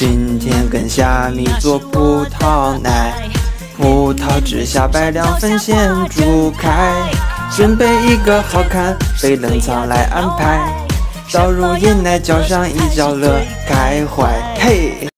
今天跟虾米做葡萄奶，葡萄汁下摆2分鲜煮开，准备一个好看杯冷藏来安排，倒入椰奶，浇上一浇乐开怀，嘿。